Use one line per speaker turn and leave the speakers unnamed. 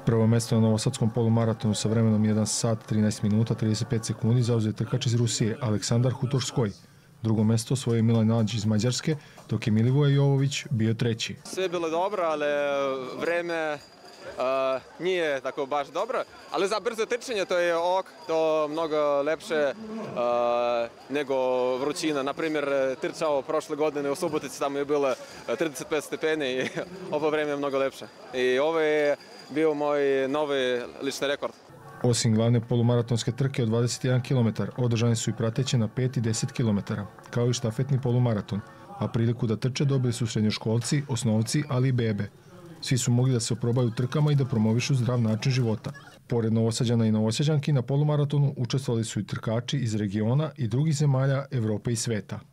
Prvo mesto na novosadskom polumaratonu sa vremenom 1 sat 13 minuta 35 sekundi zauzeo je trkač iz Rusije Aleksandar Hutorskoj. Drugo mesto osvojio je Milan Nađ iz Mađarske, dok je Milivoje Jovović bio treći.
Sve je bilo dobro, ali vreme nije tako baš dobro, ali za brzo trčanje to je to mnogo lepše nego vrućina. Naprimjer, trčao prošle godine u Subotici, tamo je bilo 35 stepeni i ovo vreme je mnogo lepše. I ovo je bio moj novi lični rekord.
Osim glavne polumaratonske trke od 21 km, održane su i prateće na 5 i 10 km, kao i štafetni polumaraton, a priliku da trče dobili su srednjoškolci, osnovci, ali i bebe. Svi su mogli da se oprobaju u trkama i da promovišu zdrav način života. Pored Novosađana i Novosađanki, na polumaratonu učestvovali su i trkači iz regiona i drugih zemalja Evrope i sveta.